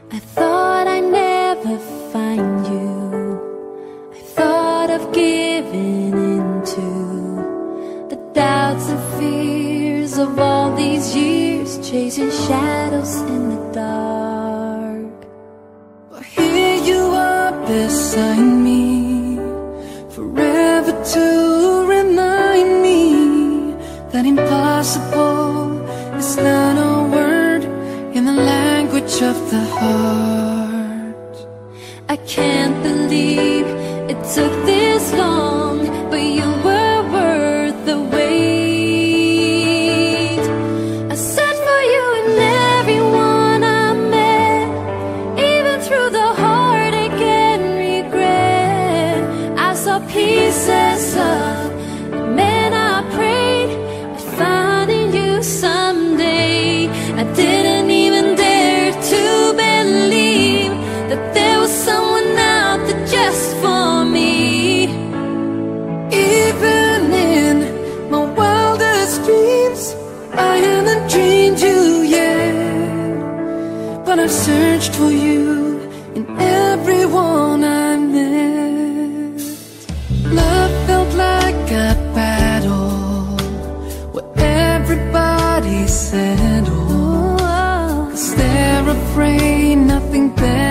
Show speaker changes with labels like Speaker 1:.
Speaker 1: I thought I'd never find you. I thought of giving into the doubts and fears of all these years, chasing shadows in the dark. But here you are beside me, forever to remind me that impossible is not a word in the language of the heart. I can't believe it took this long, but you were worth the wait. I said for you and everyone I met, even through the heartache and regret. I saw pieces of the man I prayed I'd find in you someday. I didn't even dare to believe that there was someone out there just for me. Even in my wildest dreams, I haven't dreamed you yet, but I've searched for you in everyone I met. Love felt like a battle where everybody settled, 'cause they're afraid nothing better